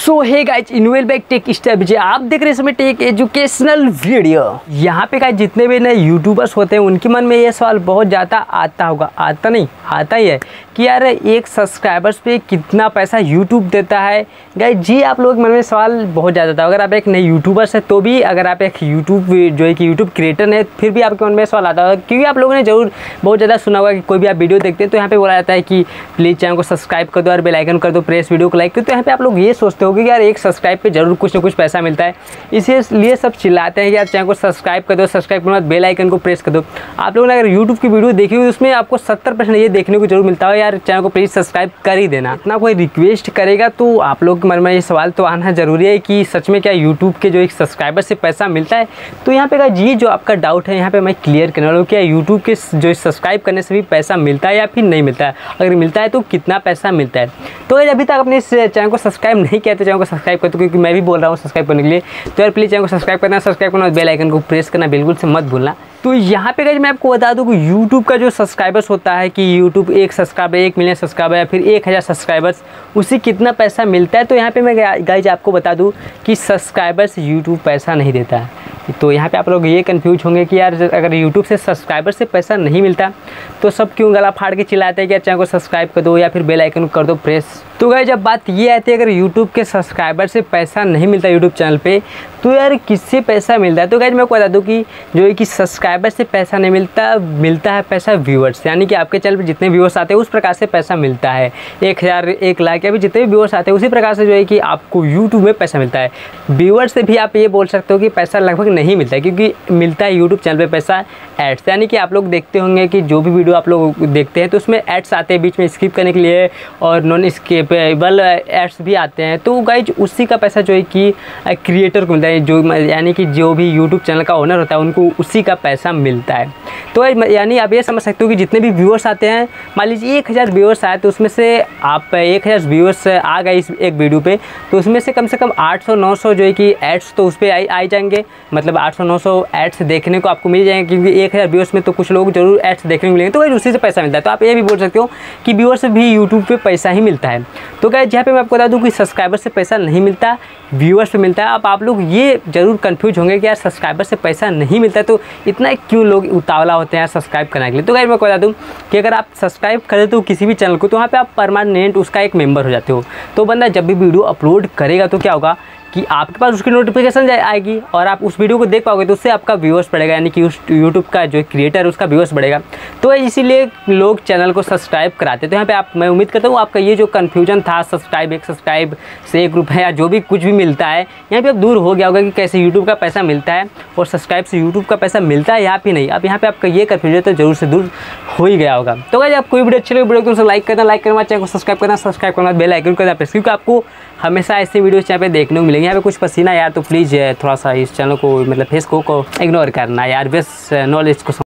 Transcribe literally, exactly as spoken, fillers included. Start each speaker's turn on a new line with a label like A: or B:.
A: सो hey guys इनवेल back tech step जे आप देख रहे हैं इसमें टेक एजुकेशनल वीडियो। यहाँ पे गाइज जितने भी नए यूट्यूबर्स होते हैं उनके मन में ये सवाल बहुत ज़्यादा आता होगा, आता नहीं आता ही है कि यार एक सब्सक्राइबर्स पे कितना पैसा यूट्यूब देता है। गाइज जी आप लोग के मन में सवाल बहुत ज़्यादा आता है। अगर आप एक नए यूट्यूबर्स है तो भी, अगर आप एक यूट्यूब जो है कि यूट्यूब क्रिएटर है फिर भी आपके मन में सवाल आता होगा, क्योंकि आप लोगों ने जरूर बहुत ज़्यादा सुना होगा कि कोई भी आप वीडियो देखते हैं तो यहाँ पे बोला जाता है कि प्लीज़ चैनल को सब्सक्राइब कर दो और बेल आइकन कर दो, प्रेस वीडियो को लाइक करो। तो यहाँ पे आप लोग ये सोचते हो कि यार एक सब्सक्राइब पे जरूर कुछ ना कुछ पैसा मिलता है, इसीलिए सब चिल्लाते हैं कि यार चैनल को सब्सक्राइब कर दो, सब्सक्राइब करने के बाद बेल आइकन को प्रेस कर दो। आप लोगों ने अगर यूट्यूब की वीडियो देखी हुई उसमें आपको सत्तर परसेंट ये देखने को जरूर मिलता है यार चैनल को प्लीज़ सब्सक्राइब कर ही देना। इतना कोई रिक्वेस्ट करेगा तो आप लोग के मन में ये सवाल तो आना जरूरी है कि सच में क्या यूट्यूब के जो एक सब्सक्राइबर से पैसा मिलता है। तो यहाँ पे जी जो आपका डाउट है यहाँ पे मैं क्लियर करने वाला हूँ, क्या यूट्यूब के जो सब्सक्राइब करने से भी पैसा मिलता है या फिर नहीं मिलता है, अगर मिलता है तो कितना पैसा मिलता है। तो अभी तक अपने इस चैनल को सब्सक्राइब नहीं किया तो चैनल को सब्सक्राइब कर दो, क्योंकि मैं भी बोल रहा हूँ सब्सक्राइब करने के लिए। तो यार प्लीज़ चैनल को सब्सक्राइब करना, सब्सक्राइब करना और बेल आइकन को प्रेस करना बिल्कुल से मत भूलना। तो यहाँ पे गाइस मैं आपको बता दूँ कि यूट्यूब का जो सब्सक्राइबर्स होता है कि यूट्यूब एक सब्सक्राइबर एक मिलियन सब्सक्राइबर या फिर एक हज़ार सब्सक्राइबर्स उसी कितना पैसा मिलता है। तो यहाँ पे मैं गाइस आपको बता दूँ कि सब्सक्राइबर्स यूट्यूब पैसा नहीं देता है। तो यहाँ पे आप लोग ये कंफ्यूज होंगे कि यार अगर यूट्यूब से सब्सक्राइबर से पैसा नहीं मिलता तो सब क्यों गला फाड़ के चिल्लाते हैं कि यार चैनल को सब्सक्राइब कर दो या फिर बेल आइकन कर दो प्रेस। तो गाइस जब बात ये आती है अगर यूट्यूब के सब्सक्राइबर से पैसा नहीं मिलता यूट्यूब चैनल पे तो यार किससे पैसा मिलता है। तो गाइस मैं आपको बता दूँ कि जो है कि सब्सक्राइबर से पैसा नहीं मिलता, मिलता है पैसा व्यूअर्स, यानी कि आपके चैनल पर जितने व्यूअर्स आते हैं उस प्रकार से पैसा मिलता है। एक हज़ार एक लाख या फिर जितने भी व्यूअर्स आते हैं उसी प्रकार से जो है कि आपको यूट्यूब में पैसा मिलता है। व्यूअर्स से भी आप ये बोल सकते हो कि पैसा लगभग नहीं मिलता है, क्योंकि मिलता है यूट्यूब चैनल पर पैसा एड्स, यानी कि आप लोग देखते होंगे कि जो भी वीडियो आप लोग देखते हैं तो उसमें एड्स आते हैं बीच में स्किप करने के लिए और नॉन स्किपेबल एड्स भी आते हैं। तो गाइज उसी का पैसा जो है कि क्रिएटर को मिलता है, जो यानी कि जो भी यूट्यूब चैनल का ओनर होता है उनको उसी का पैसा मिलता है। तो यानी आप ये समझ सकते हो कि जितने भी व्यूअर्स आते हैं, मान लीजिए एक हज़ार व्यूअर्स आए तो उसमें से आप एक हज़ार व्यूअर्स आ गए इस एक वीडियो पे तो उसमें से कम से कम आठ सौ नौ सौ जो है कि एड्स तो उस पर आई आ जाएंगे, मतलब आठ सौ नौ सौ एड्स देखने को आपको मिल जाएंगे, क्योंकि एक हज़ार व्यूअर्स में तो कुछ लोग जरूर एड्स देखने को मिलेंगे। तो गाइस उसी से पैसा मिलता है। तो आप ये भी बोल सकते हो कि व्यूअर्स से भी यूट्यूब पे पैसा ही मिलता है। तो गाइस यहाँ पे मैं आपको बता दूँ कि सब्सक्राइबर से पैसा नहीं मिलता, व्यूअर्स पे मिलता है। अब आप लोग ये जरूर कंफ्यूज होंगे कि यार सब्सक्राइबर से पैसा नहीं मिलता है तो इतना क्यों लोग उतावला होते हैं यार सब्सक्राइब करने के लिए। तो गाइस मैं आपको बता दूँ कि अगर आप सब्सक्राइब कर देते हो किसी भी चैनल को तो वहाँ पे आप परमानेंट उसका एक मेंबर हो जाते हो। तो बंदा जब भी वीडियो अपलोड करेगा तो क्या होगा कि आपके पास उसकी नोटिफिकेशन आएगी और आप उस वीडियो को देख पाओगे तो उससे आपका व्यूअर्स बढ़ेगा, यानी कि उस यूट्यूब का जो क्रिएटर है उसका व्यूअर्स बढ़ेगा। तो इसीलिए लोग चैनल को सब्सक्राइब कराते हैं। तो यहाँ पे आप मैं उम्मीद करता हूँ आपका ये जो कन्फ्यूजन था सब्सक्राइब एक सब्सक्राइब से एक रुपये या जो भी कुछ भी मिलता है यहाँ पे अब दूर हो गया होगा कि कैसे यूट्यूब का पैसा मिलता है और सब्सक्राइब से यूट्यूब का पैसा मिलता है या फिर नहीं। अब यहाँ पे आपका ये कन्फ्यूजन तो जरूर से दूर हो ही गया होगा। तो गाइस आप कोई वीडियो अच्छी लगे वीडियो को लाइक करना, लाइक करना, चैनल को सब्सक्राइब करना, सब्सक्राइब करना, बेल आइकन करना प्रेस, क्योंकि आपको हमेशा ऐसे वीडियोस यहाँ पे देखने को मिलेंगे। यहाँ पे कुछ पसीना यार तो प्लीज़ थोड़ा सा इस चैनल को मतलब फेस को इग्नोर करना यार, बेस्ट नॉलेज को